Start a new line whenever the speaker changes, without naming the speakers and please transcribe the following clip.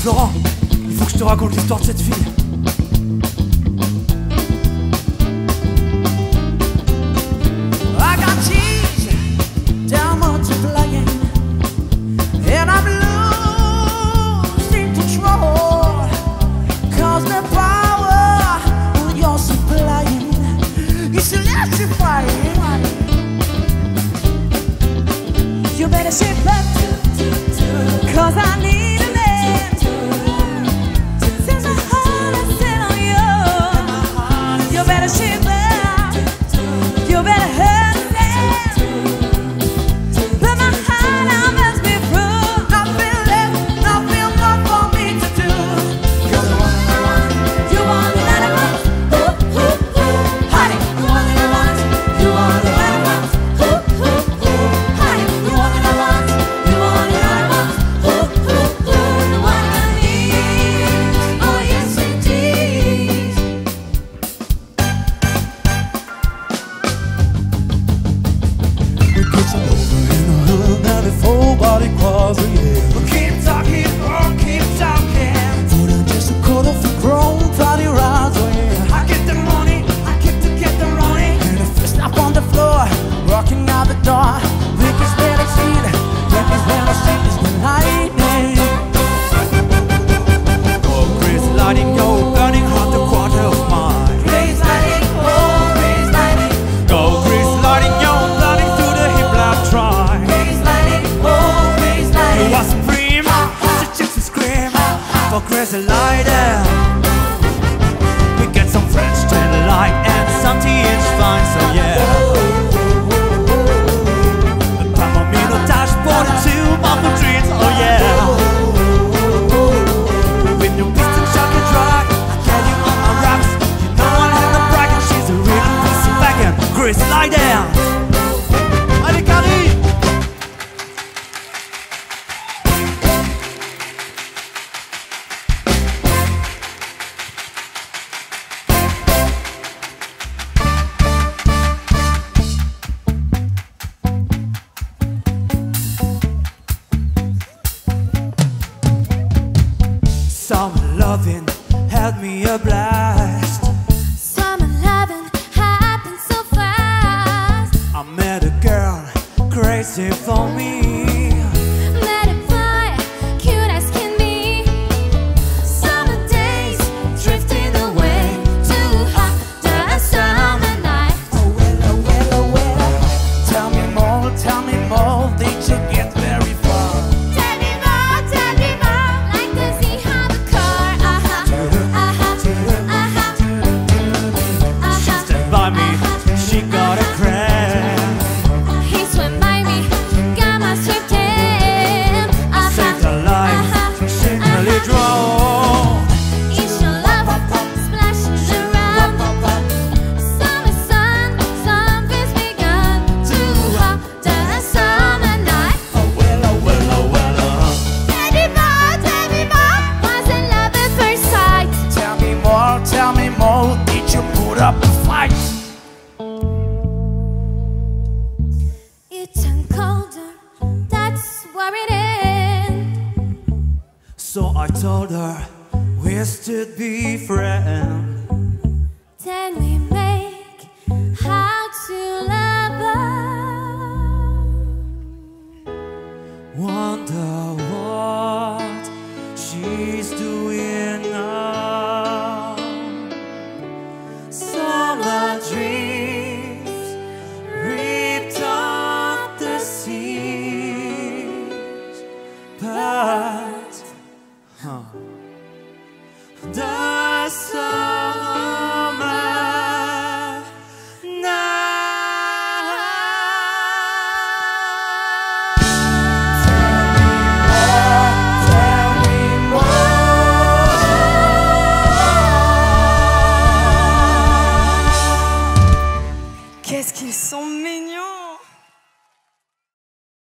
Florent, il faut que je te raconte l'histoire de cette fille.
I got cheese down multiplying, and I'm losing control, 'cause the power you're supplying is electrifying. You better shape up, 'cause I need a man. Since my heart is set on you, you better shape up, you better hurt that. But my heart, I must be through. I feel it, I feel more for me to do. 'Cause you want it, I want it. Ooh, ooh, ooh, honey, you want it, I want it. You want it, I want it. Ooh, ooh, ooh, honey, you want it, I want it. You want it, I want it. Ooh, ooh, ooh, the one I need. Oh yes indeed.
We get some over in the hood, 94 body closet, yeah.
We'll keep talking, we'll keep talking.
For the just a quarter of the grown party rides, oh yeah.
I get the money, I get the money.
And the first stop on the floor, rocking out the door. Rick is where I see it, Rick is where I see is the lightning. Oh, Chris lighting, yo, burning hot the quarter of mine.
Praise lighting, oh praise lighting.
Go, Chris lighting, yo, burning through the hip lap try.
Praise lighting, oh praise
You
lighting.
are supreme, the chicks will scream for Chris lighting. We get some French tail light and some tea-inch fine, so yeah. Palomino dashboard and two marble trees, oh yeah. With your piston shock and drag, I get you on my rocks. You know I have the brag and she's a real piece of wagon. Chris, lie down. Allez, Carrie. Summer loving had me a blast.
Summer loving happened so fast.
I met a girl crazy for me.
Let it fly, cute as can be. Summer days drifting away, too hot, the summer night.
Oh well, oh well, oh well. Tell me more, did you get very far?
Tell me more, like to see how the car,
She stood by me, she got a cramp.
He swam by me, got my swift tail.
Saved her life, she nearly drowned.
It's your love, splashing around. Summer sun, something's begun. Too hot, the summer night.
Oh well, oh well, oh well,
Tell me more, wasn't love at first sight.
Tell me more, did you put up a fight?
It turned colder, that's where it ends.
So I told her we still be friends.
Then we make how to love us.
Wonder